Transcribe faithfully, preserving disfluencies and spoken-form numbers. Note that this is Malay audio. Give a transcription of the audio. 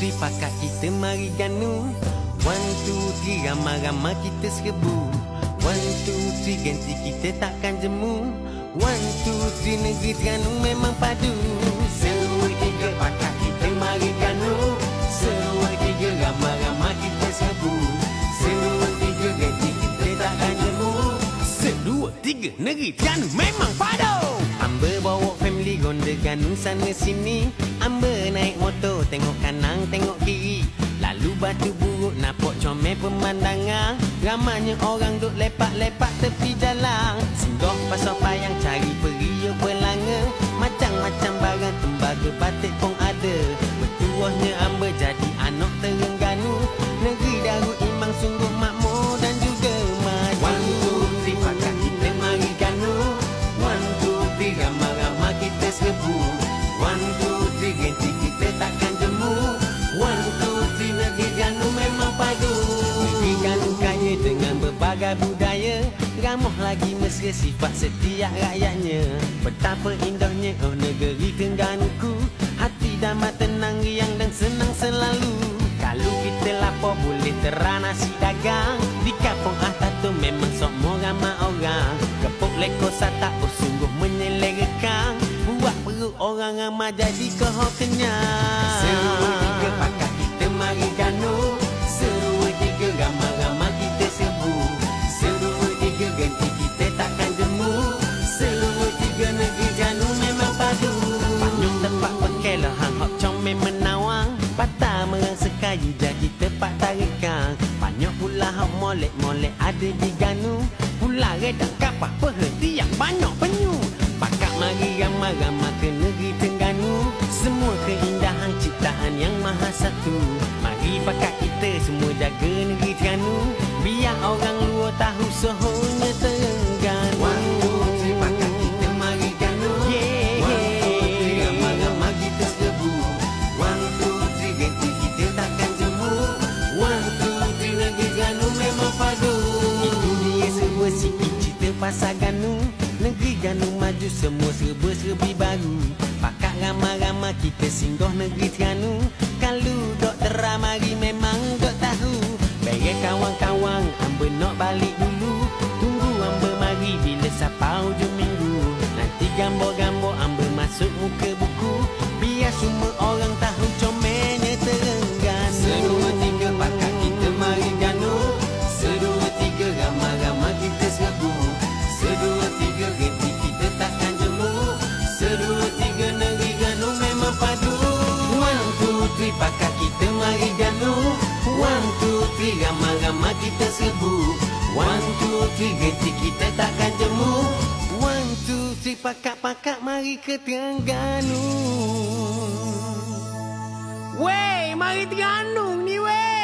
three, pakat kita mari ganu. One, two, three, ramai-ramai kita serbu. One, two, three, ganti kita takkan jemu. One, two, three, negeri Terengganu memang padu. Semua tiga pakat kita mari ganu. Semua tiga ramai-ramai kita serbu. Semua tiga ganti kita takkan jemu. Sedua tiga negeri Terengganu memang padu. Amber bawa family ronda ganu sana sini. Amber naik motor tengok kanan tengok kiri. Lalu batu buruk nampak comel pemandangan. Ramanya orang duk lepak-lepak tepi jalan. Singgah pasal payang cari periuk belanga. Macam-macam barang tembaga batik pun ada. Bertuahnya Amber jadi anak Terengganu. Negeri Darul Imam sungguh makmur dan juga maju. One, two, three, pakat kita mari ganu. One, two, three, ramai-ramai kita serbu. One, two, three, ganti kita takkan jemu. One, two, three, negeri Terengganu memang padu. Negeri Terengganu kaya dengan berbagai budaya. Ramah lagi mesra sifat setiap rakyatnya. Betapa indahnya oh negeri Terengganuku. Hati damai tenang, riang dan senang selalu. Kalau kita lapar boleh terang nasi dagang. Di kampung atas tu memang semua ramai orang. Kepuk lekor satak oh sungguh menyelerakan. Buat perut orang ramai jadi kohor kenyang. Semua tiga pakat kita mari ganu. Semua tiga ramai-ramai kita serbu. Semua tiga ganti kita takkan jemu. Semua tiga negeri Terengganu memang padu. Panyung tempat pakai lah hang hok comel menawang. Patah merang sekayu jadi tempat tarikan. Banyak pula hok molek-molek ada di Ganu. Pula redak kapal perhenti yang banyak penyu. Pakat mari ramai-ramai ke negeri Terengganu. Semua keindahan ciptaan yang maha satu. Mari pakat kita semua jaga negeri Terengganu. Biar orang luar tahu sohonya Terengganu. One, two, three, pakat kita mari ganu. Yeah. One, two, three, ramai-ramai kita serbu. One, two, three, ganti kita takkan jemu. One, two, three, negeri Terengganu memang padu. Itu dia sebuah sikit cerita pasal Ganu. Negeri Ganu maju semua serba-serbi baru. Pakat ramai-ramai kita singgah negeri Terengganu. Kalau dok teramari memang dok tahu. Baik kawan-kawan Amber nak balik dulu. Tunggu Amber mari bila sapa hujung minggu. Nanti gambar-gambar Amber masuk muka buku. Biar semua orang tahu comelnya Terengganu. Sedua tiga pakat kita mari ganu. Sedua tiga ramai-ramai kita serbu. Sedua tiga ganti kita takkan jemu. Sedua tiga negeri Terengganu memang padu. One, two, three, pakat kita mari ganu. One, two, three, ramai-ramai kita serbu. One, two, three, ganti kita takkan jemu. One, two, three, pakat-pakat mari ke Terengganu. Wey, mari Terengganu ni wey.